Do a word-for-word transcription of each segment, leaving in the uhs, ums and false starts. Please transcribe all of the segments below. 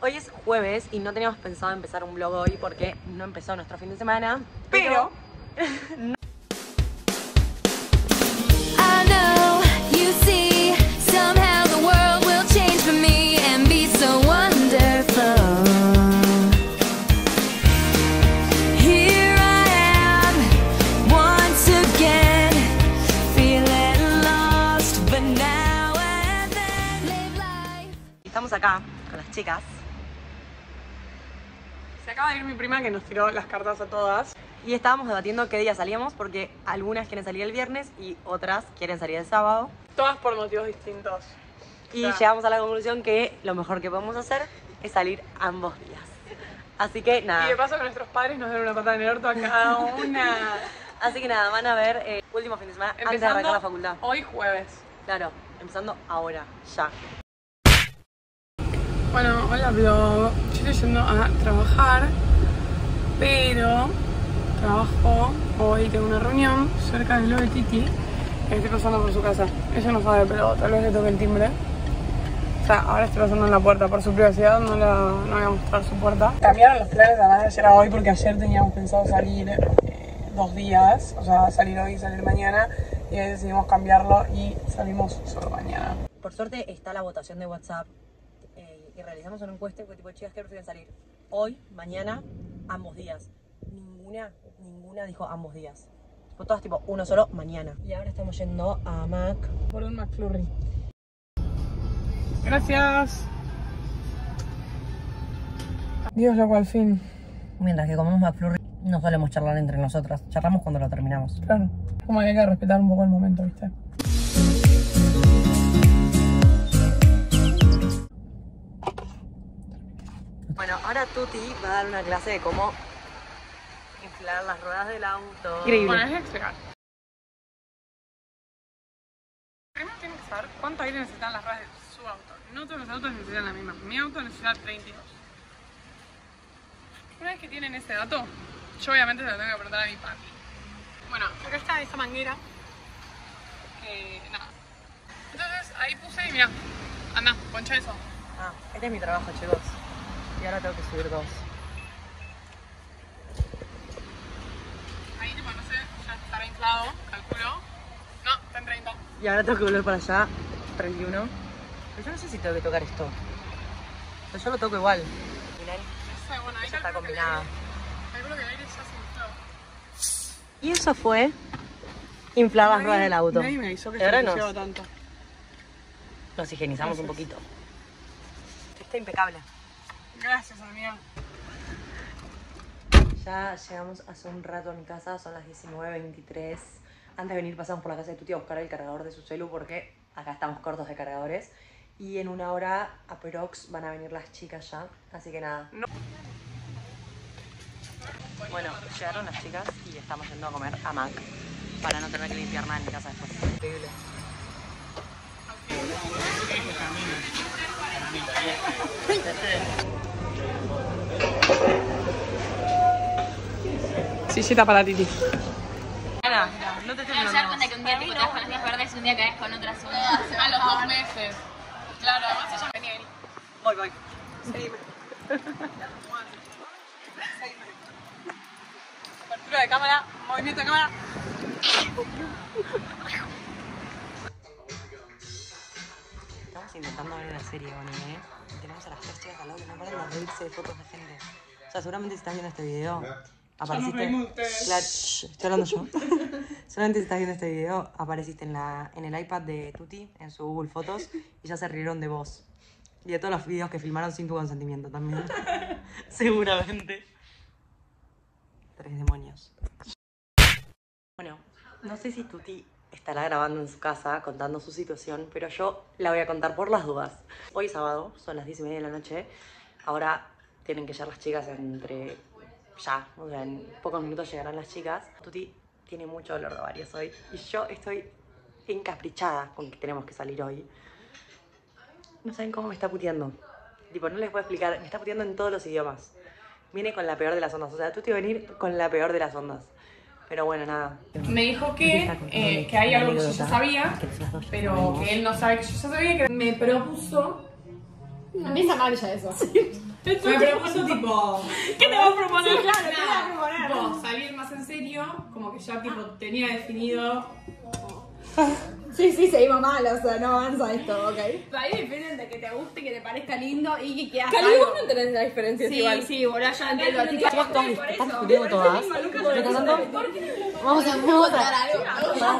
Hoy es jueves y no teníamos pensado empezar un vlog hoy porque no empezó nuestro fin de semana, pero... no. Estamos acá con las chicas. Se acaba de ir mi prima que nos tiró las cartas a todas. Y estábamos debatiendo qué día salíamos porque algunas quieren salir el viernes y otras quieren salir el sábado. Todas por motivos distintos. Y O sea, llegamos a la conclusión que lo mejor que podemos hacer es salir ambos días. Así que nada. Y de paso que nuestros padres nos den una patada en el orto a cada una. Así que nada, van a ver el último fin de semana antes de arrancar la facultad. Hoy jueves. Claro, empezando ahora, ya. Bueno, hola vlog. Yo estoy yendo a trabajar, pero trabajo hoy, tengo una reunión cerca del Love de Titi. Y estoy pasando por su casa. Ella no sabe, pero tal vez le toque el timbre. O sea, ahora estoy pasando en la puerta. Por su privacidad no, la, no voy a mostrar su puerta. Cambiaron los planes además de ayer a hoy porque ayer teníamos pensado salir eh, dos días. O sea, salir hoy y salir mañana. Y hoy decidimos cambiarlo y salimos solo mañana. Por suerte está la votación de WhatsApp eh, y realizamos una encuesta que tipo, chicas, ¿qué prefieren salir? Hoy, mañana, ambos días. Ninguna, ninguna dijo ambos días. Fue todas tipo uno solo, mañana. Y ahora estamos yendo a Mac. Por un McFlurry. Gracias. Dios, loco, al fin. Mientras que comemos McFlurry, no solemos charlar entre nosotras. Charlamos cuando lo terminamos. Claro. Como que hay que respetar un poco el momento, ¿viste? Bueno, ahora Tuti va a dar una clase de cómo inflar las ruedas del auto. Increíble. Bueno, es explicar. Primero tienen que saber cuánto aire necesitan las ruedas de su auto. No todos los autos necesitan la misma. Mi auto necesita treinta y dos. Una vez que tienen ese dato, yo obviamente se lo tengo que preguntar a mi papi. Bueno, acá está esta manguera. Que nada. Entonces ahí puse y mira, anda, poncha eso. Ah, este es mi trabajo, chicos. Y ahora tengo que subir dos. Ahí tipo, no sé, ya estará inflado, calculo. No, está en treinta. Y ahora tengo que volver para allá, treinta y uno. Pero yo no sé si tengo que tocar esto. Pero yo lo toco igual. Miren, Esa, bueno, ahí ya está calculo que el combinada. aire- Calculo que el aire ya se infló. Y eso fue inflar las ruedas del auto. Nadie me avisó que Y se ahora ensuciaba nos, tanto. nos higienizamos un Gracias. poquito. Está impecable. Gracias, amiga. Ya llegamos hace un rato a mi casa, son las diecinueve veintitrés. Antes de venir pasamos por la casa de Tuti a buscar el cargador de su celu porque acá estamos cortos de cargadores. Y en una hora aprox van a venir las chicas ya, así que nada. No. Bueno, llegaron las chicas y estamos yendo a comer a Mac para no tener que limpiar nada en mi casa después. Increíble. Sillita para Titi. Ana, no te estoy Me voy a dar cuenta mirando. que un día tipo, te vas con las mías verdes y un día caes con otras uñas. A los dos meses. Claro, además ella venía ahí. Voy, voy. Seguime. Apertura de cámara, movimiento de cámara. Estamos intentando ver una serie, Bonnie, ¿eh? Y tenemos a las tres chicas al lado que no paran de reírse de fotos de gente. O sea, seguramente si estás viendo este video, apareciste... reímos de ustedes. Claro, shh, estoy hablando yo. Seguramente si estás viendo este video, apareciste en, la, en el iPad de Tuti, en su Google Fotos, y ya se rieron de vos. Y de todos los videos que filmaron sin tu consentimiento también. Seguramente. Tres demonios. Bueno, no sé si Tuti estará grabando en su casa contando su situación, pero yo la voy a contar por las dudas. Hoy es sábado, son las diez y media de la noche. Ahora tienen que llegar las chicas entre... ya, o sea, en pocos minutos llegarán las chicas. Tuti tiene mucho dolor de ovarios hoy y yo estoy encaprichada con que tenemos que salir hoy. No saben cómo me está puteando. Tipo, no les puedo explicar, me está puteando en todos los idiomas. Viene con la peor de las ondas, o sea, Tuti va a venir con la peor de las ondas. Pero bueno, nada. Me dijo que, eh, que hay algo que yo ya sabía, pero que él no sabe que yo ya sabía, que me propuso... Empieza mal ya eso. Me propuso tipo... ¿Qué te vas a proponer? Claro, ¿qué te vas a proponer? Tipo, salir más en serio, como que ya tipo tenía definido... Sí, sí, seguimos mal, o sea, no avanza esto, ok. Ahí depende de que te guste, que te parezca lindo y que quieras Cali, vos no entendés la diferencia Sí, igual. sí, boludo, yo entiendo. Chicas, todas están discutiendo todas. Mientras tanto, vamos a vamos a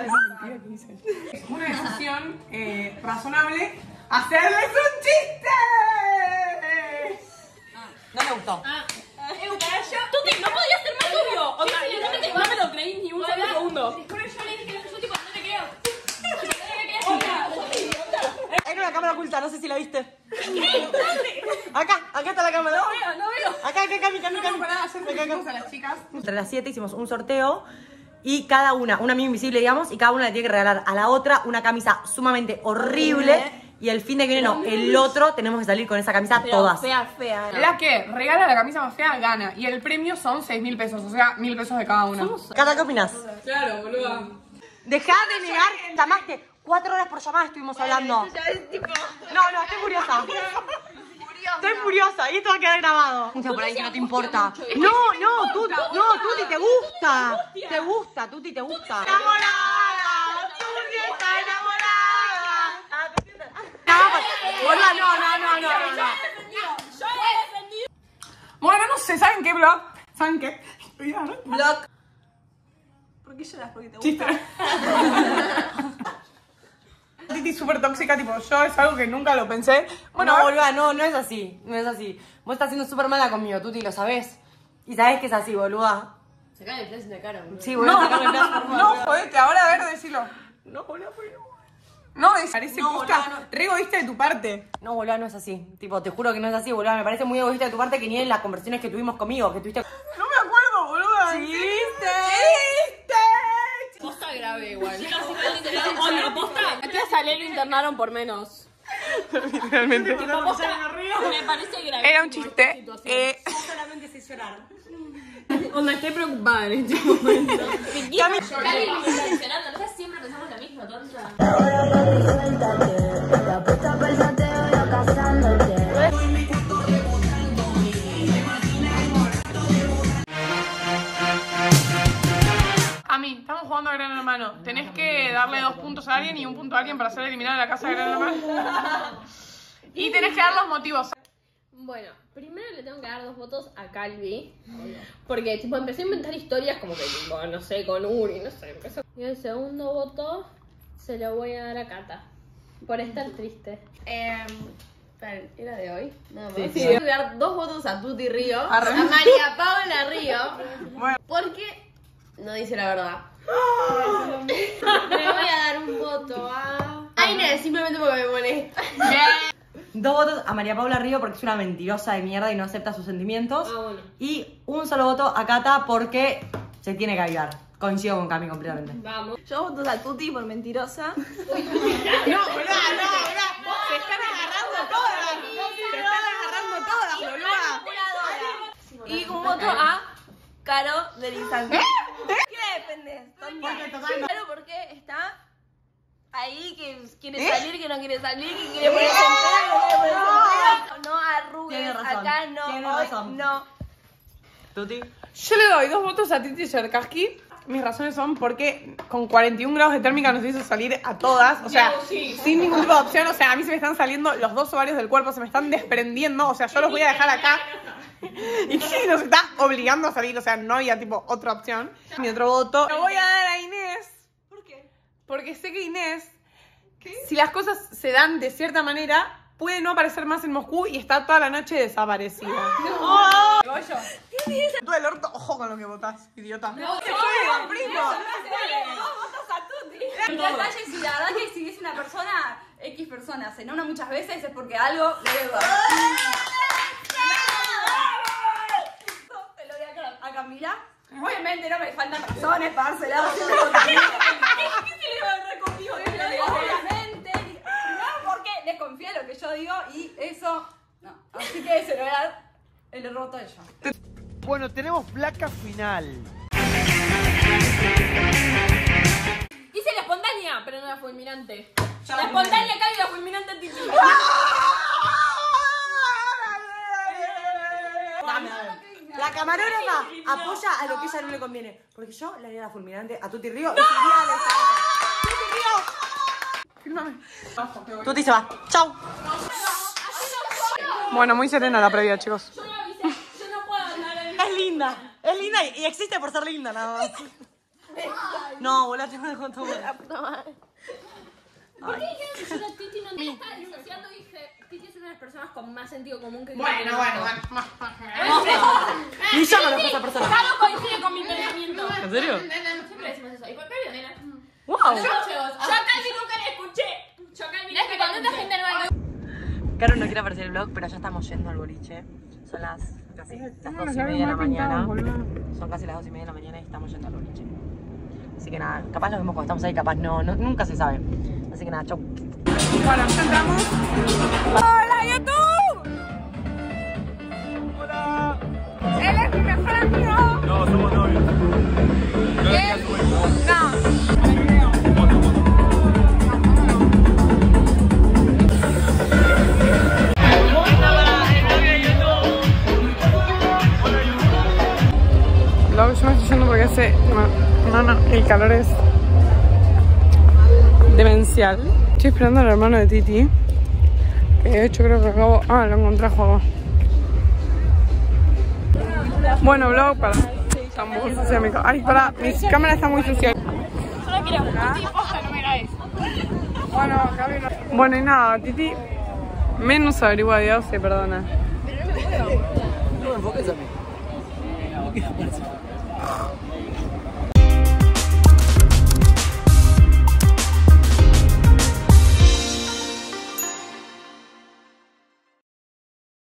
Una decisión eh, razonable, hacerles un chiste. no me gustó. Tuti, no podía ser más obvio. O sea, literalmente no me lo creí ni un solo segundo. Te juro, yo le dije eso, yo tipo, no te creo. Hay una cámara oculta, no sé si la viste. Acá, acá está la cámara. No veo, no veo. Acá, acá, acá, acá, acá, acá. Para hacer felices a las chicas. Entre las siete hicimos un sorteo y cada una, una amiga invisible, digamos, y cada una le tiene que regalar a la otra una camisa sumamente horrible. Y el fin de que viene, no, el otro tenemos que salir con esa camisa todas. Fea, fea. La que regala la camisa más fea gana. Y el premio son seis mil pesos, o sea, mil pesos de cada una. Cata, ¿qué opinas? Claro, boluda. Dejá de negar, llamaste. Cuatro horas por llamada estuvimos hablando. No, no, estoy furiosa. Estoy furiosa y esto va a quedar grabado. Por ahí que no te importa. No, no, tú, no, Tuti, te gusta. Te gusta, Tuti, te gusta. Enamorada, Tuti está enamorada. Boluda, no, no, no, no, no. Bueno, no sé, ¿saben qué blog? ¿Saben qué? Blog. ¿Por qué lloras? Porque te Chiste. gusta. Titi súper tóxica, tipo, yo es algo que nunca lo pensé. Bueno, no, boluda, no, no es así. No es así. Vos estás siendo súper mala conmigo, Tuti, lo sabés. Y sabés que es así, boluda. Se cae el flash en la cara, boludo. Sí, boluda, no, sacarle el flash, por favor. no, jodete, ahora a ver, decilo. No, boluda, porque no. No, es, parece No, posta, boluda, no. re egoísta de tu parte. No, boluda, no es así. Tipo, te juro que no es así, boluda. Me parece muy egoísta de tu parte que ni en las conversaciones que tuvimos conmigo, que tuviste... No me acuerdo, boluda. ¡Chiste! ¡Chiste! Posta grave igual. Onda, posta. Aquí a Salé lo internaron por menos. Literalmente. Posta, me parece grave. Era un chiste. Eh, Solamente sé llorar. Onda, estoy preocupada en este momento. Cali, me está mencionando, nosotros siempre pensamos lo mismo, tonta. a mí, estamos jugando a Gran Hermano. Tenés que darle dos puntos a alguien y un punto a alguien para ser eliminado de la casa de Gran Hermano. Y tenés que dar los motivos. Bueno, primero le tengo que dar dos votos a Calvi. Porque, tipo, empecé a inventar historias como que, tipo, no sé, con Uri, no sé. Empezó. Y el segundo voto se lo voy a dar a Cata. Por estar triste. Eh, ¿Era de hoy? No, Sí, sí. sí. Voy a dar dos votos a Tuti Río. A A Re- María Paula Río. Bueno. Porque no dice la verdad. Le voy a dar un voto a... a Inés, simplemente porque me molesta. Dos votos a María Paula Río porque es una mentirosa de mierda y no acepta sus sentimientos. Ah, bueno. Y un solo voto a Cata porque se tiene que avivar. Coincido con Cami completamente. Vamos. Yo voto a Tuti por mentirosa. No, boluda, no, boluda. Se están agarrando todas. Se están agarrando todas, boluda. Y un voto a Caro de Lisandro. ¿Qué depende? Claro, porque está ahí que quiere salir, que no quiere salir, que quiere ponerse entero, que quiere ponerse entero. No arrugues, Tiene razón, acá no, tiene hoy razón. no. Tuti. Yo le doy dos votos a Titi Cherkaski. Mis razones son porque con cuarenta y un grados de térmica nos hizo salir a todas, o sea, sin ningún tipo de opción, o sea, a mí se me están saliendo los dos ovarios del cuerpo, se me están desprendiendo, o sea, yo los voy a dejar acá y Titi nos está obligando a salir, o sea, no había tipo otra opción. Mi otro voto lo voy a dar a Inés. ¿Por qué? Porque sé que Inés, si las cosas se dan de cierta manera, puede no aparecer más en Moscú y está toda la noche desaparecida. ¡Oh! Tú el orto, ojo con lo que votás, idiota. No, se fue, primo. En detalle, si la verdad que si es una persona, X persona, se nombra muchas veces es porque algo le debe dar. Se lo doy a, a Camila. Obviamente no me faltan razones para dársela. ¿Qué se le va a dar conmigo? Obviamente. Primero porque desconfía de lo que yo digo y eso. No. Así que se lo voy a dar el roto de ella. Bueno, tenemos placa final. Hice la espontánea, pero no la fulminante. La espontánea Cali y la fulminante Titi. dame, dame. La camarógrafa apoya a lo que a ella no le conviene. Porque yo le haría la fulminante a Tuti Río y se iría a la Tuti Río. Tuti se va. Chau. Bueno, muy serena la previa, chicos. Yo no avisé, yo no puedo hablar en... Es linda. Es linda y existe por ser linda nada más. No, boludo, tengo que contar. ¿Por qué dijeron que yo la Titi no me estaba disociando y dije, Titi es una de las personas con más sentido común que yo? Bueno, bueno, bueno. Ni yo conozco a esa persona. Carlos coincide con mi pensamiento. ¿En serio? Siempre decimos eso. Y por previo, nena. Wow. Yo, yo a Calvi nunca la escuché. Yo a Calvi nunca la escuché. Gente nueva. Caro no quiere aparecer el vlog, pero ya estamos yendo al boliche. Son las casi las dos y media de la mañana. Son casi las dos y media de la mañana y estamos yendo al boliche. Así que nada, capaz lo vemos cuando estamos ahí, capaz no, no nunca se sabe. Así que nada, chau. Bueno, ya entramos. ¡Hola, YouTube! ¡Hola! ¡Él es mi mejor amigo! No, somos novios. ¿Qué? No. Luego yo me estoy yendo porque hace... No, no, el calor es demencial. Estoy esperando al hermano de Titi. Que de hecho creo que acabo... Ah, lo encontré a juego. Bueno, vlog para... Está muy sucia mi cámara. Ay, para, mi cámara está muy sucia. Solo quiero. Titi, ojalá no me grabes. Bueno, Gaby no... Bueno, y nada, Titi menos averigua de Dios se perdona. No me enfoques a mí.